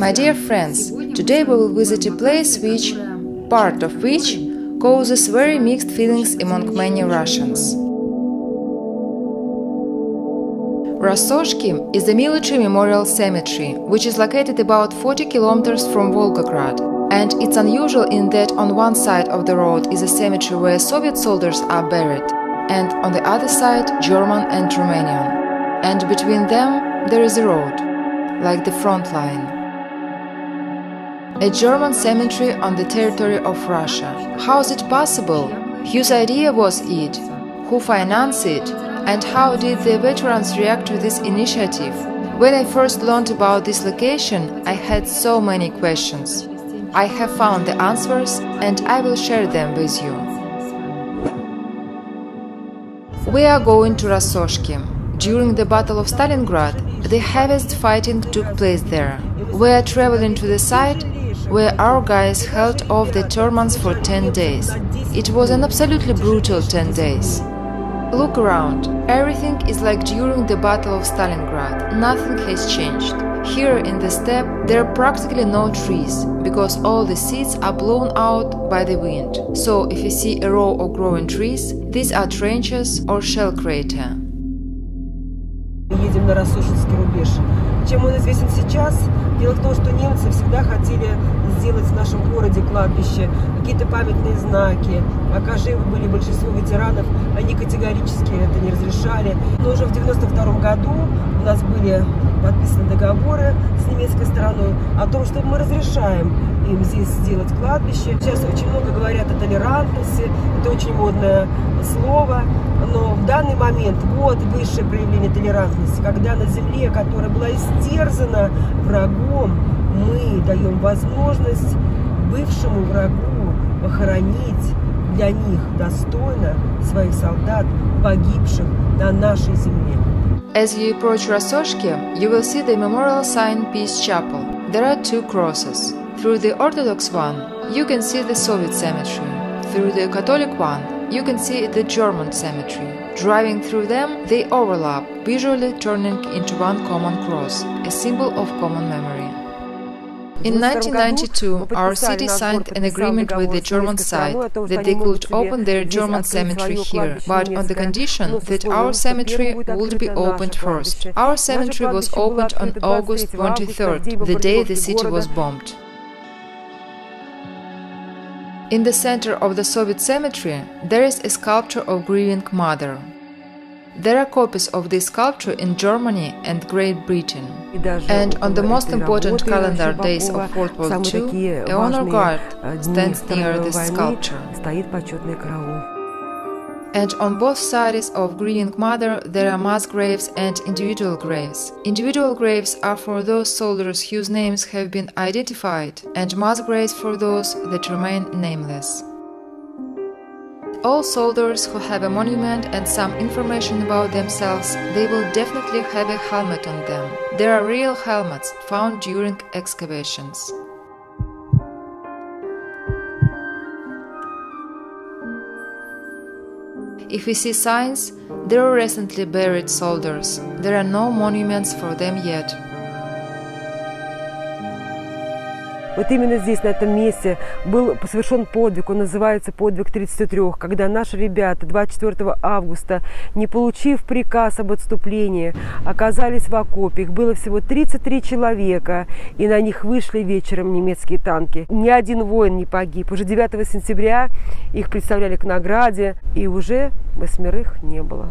My dear friends, today we will visit a place part of which causes very mixed feelings among many Russians. Rossoshki is a military memorial cemetery, which is located about 40 kilometers from Volgograd. And it's unusual in that on one side of the road is a cemetery where Soviet soldiers are buried, and on the other side German and Romanian. And between them there is a road, like the front line. A German cemetery on the territory of Russia. How is it possible? Whose idea was it? Who financed it? And how did the veterans react to this initiative? When I first learned about this location, I had so many questions. I have found the answers and I will share them with you. We are going to Rossoshki. During the Battle of Stalingrad, the heaviest fighting took place there. We are traveling to the site where our guys held off the Germans for 10 days. It was an absolutely brutal 10 days. Look around. Everything is like during the Battle of Stalingrad. Nothing has changed. Here in the steppe there are practically no trees, because all the seeds are blown out by the wind. So if you see a row of growing trees, these are trenches or shell crater. Едем на Россошинский рубеж. Чем он известен сейчас? Дело в том, что немцы всегда хотели сделать в нашем городе кладбище, какие-то памятные знаки. Пока живы были большинство ветеранов, они категорически это не разрешали. Но уже в 1992 году у нас были подписаны договоры с немецкой стороной о том, что мы разрешаем им здесь сделать кладбище. Сейчас очень много говорят о толерантности, это очень модное слово, но в данный момент вот высшее проявление толерантности, когда на земле, которая была истерзана врагом, мы даем возможность бывшему врагу похоронить для них достойно своих солдат, погибших на нашей земле. As you approach Rossoshki, you will see the memorial sign Peace Chapel. There are two crosses. Through the Orthodox one, you can see the Soviet cemetery. Through the Catholic one, you can see the German cemetery. Driving through them, they overlap, visually turning into one common cross, a symbol of common memory. In 1992, our city signed an agreement with the German side that they could open their German cemetery here, but on the condition that our cemetery would be opened first. Our cemetery was opened on August 23rd, the day the city was bombed. In the center of the Soviet cemetery, there is a sculpture of Grieving Mother. There are copies of this sculpture in Germany and Great Britain. And on the most important calendar days of World War II, a honor guard stands near this sculpture. And on both sides of Grieving Mother there are mass graves and individual graves. Individual graves are for those soldiers whose names have been identified, and mass graves for those that remain nameless. All soldiers who have a monument and some information about themselves, they will definitely have a helmet on them. There are real helmets found during excavations. If we see signs, there are recently buried soldiers. There are no monuments for them yet. Вот именно здесь, на этом месте, был совершен подвиг, он называется «Подвиг 33», когда наши ребята 24 августа, не получив приказ об отступлении, оказались в окопе. Их было всего 33 человека, и на них вышли вечером немецкие танки. Ни один воин не погиб. Уже 9 сентября их представляли к награде, и уже 8 не было.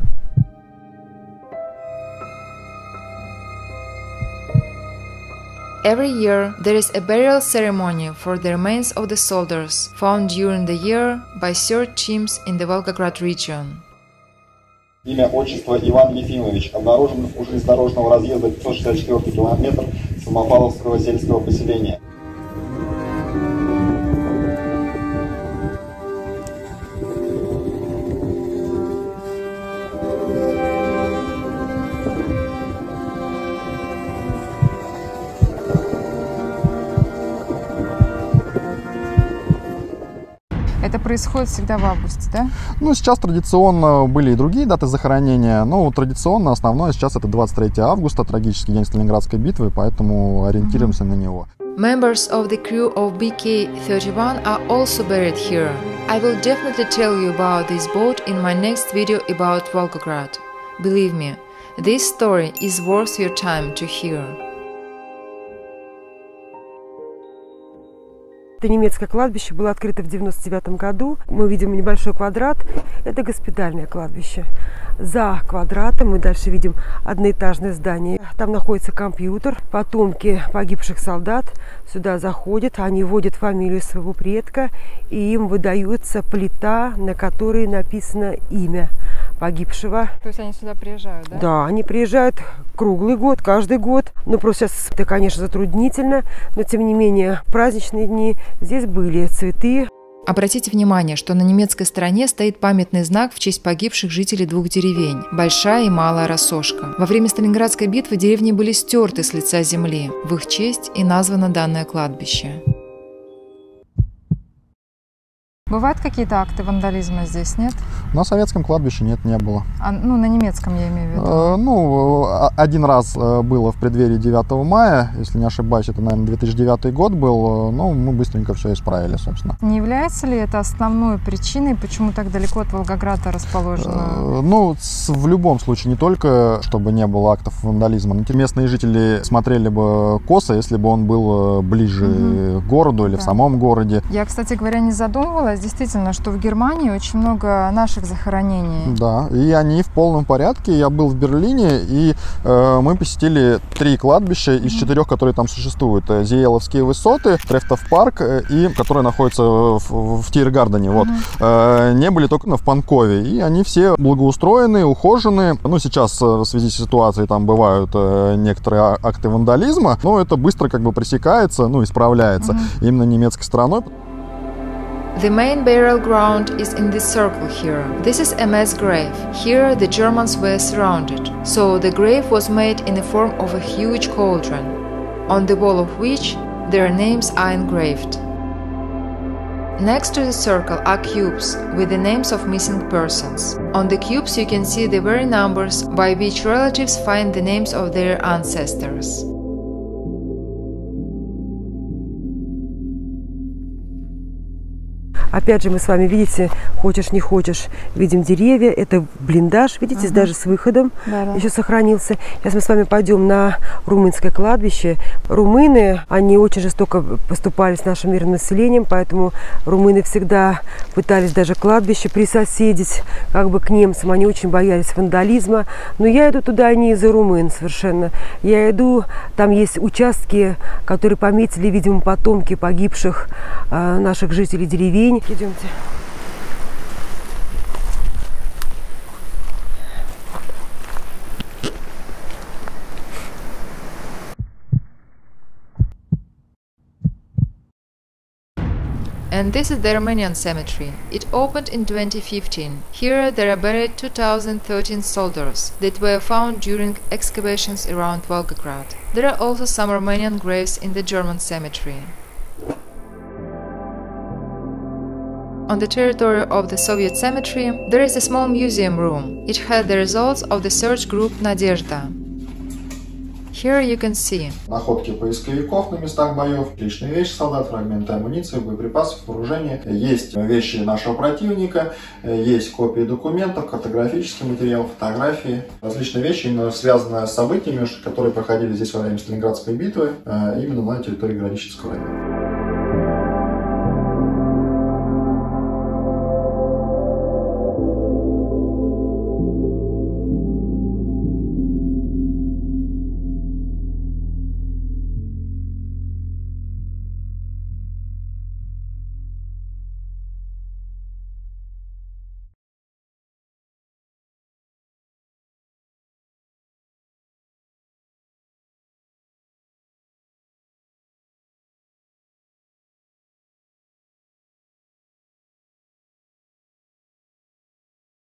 Every year there is a burial ceremony for the remains of the soldiers found during the year by search teams in the Volgograd region. Имя, отчество Иван Ефимович, обнаружен у железнодорожного разъезда 564 километр Самопаловского сельского поселения. Это происходит всегда в августе, да? Ну, сейчас традиционно были и другие даты захоронения, но традиционно основное сейчас это 23 августа, трагический день Сталинградской битвы, поэтому ориентируемся на него. Members of the crew of BK-31 are also buried here. I will definitely tell you about this boat in my next video about Volgograd. Believe me, this story is worth your time to hear. Это немецкое кладбище было открыто в 1999 году. Мы видим небольшой квадрат. Это госпитальное кладбище. За квадратом мы дальше видим одноэтажное здание. Там находится компьютер. Потомки погибших солдат сюда заходят. Они вводят фамилию своего предка. И им выдается плита, на которой написано имя погибшего. То есть они сюда приезжают, да? Да, они приезжают круглый год, каждый год. Ну, просто сейчас это, конечно, затруднительно, но, тем не менее, в праздничные дни здесь были цветы. Обратите внимание, что на немецкой стороне стоит памятный знак в честь погибших жителей двух деревень – Большая и Малая Рассошка. Во время Сталинградской битвы деревни были стерты с лица земли. В их честь и названо данное кладбище. Бывают какие-то акты вандализма здесь, нет? На советском кладбище нет, не было. Ну, на немецком я имею в виду. Один раз было в преддверии 9 мая, если не ошибаюсь, это, наверное, 2009 год был, но мы быстренько все исправили, собственно. Не является ли это основной причиной, почему так далеко от Волгограда расположено? В любом случае, не только, чтобы не было актов вандализма, но местные жители смотрели бы косо, если бы он был ближе к городу или в самом городе. Я, кстати говоря, не задумывалась, действительно, что в Германии очень много наших захоронений. Да, и они в полном порядке. Я был в Берлине, и мы посетили 3 кладбища из 4, которые там существуют. Зиеловские высоты, Трефтов парк, и которые находятся в Тиргардене. Вот. Не были только в Панкове. И они все благоустроены, ухожены. Ну, сейчас в связи с ситуацией там бывают некоторые акты вандализма, но это быстро как бы пресекается, исправляется именно немецкой стороной. The main burial ground is in this circle here. This is a mass grave. Here the Germans were surrounded, so the grave was made in the form of a huge cauldron, on the wall of which their names are engraved. Next to the circle are cubes with the names of missing persons. On the cubes you can see the very numbers by which relatives find the names of their ancestors. Опять же, мы с вами, видите, хочешь не хочешь, видим деревья. Это блиндаж, видите, даже с выходом еще сохранился. Сейчас мы с вами пойдем на румынское кладбище. Румыны, они очень жестоко поступали с нашим мирным населением, поэтому румыны всегда пытались даже кладбище присоседить как бы к немцам. Они очень боялись вандализма. Но я иду туда не из-за румын совершенно. Я иду, там есть участки, которые пометили, видимо, потомки погибших наших жителей деревень. Идемте. And this is the Armenian cemetery. It opened in 2015. Here there are buried 2013 soldiers that were found during excavations around Volgograd. There are also some Armenian graves in the German cemetery. On the territory of the Soviet cemetery, there is a small museum room. It had the results of the search group Nadezhda. Here you can see находки поисковиков на местах боев, личные вещи солдат, фрагменты амуниции, боеприпасов, вооружения. Есть вещи нашего противника, есть копии документов, картографический материал, фотографии, различные вещи, именно связанные с событиями, которые проходили здесь во время Сталинградской битвы, именно на территории Гранического района.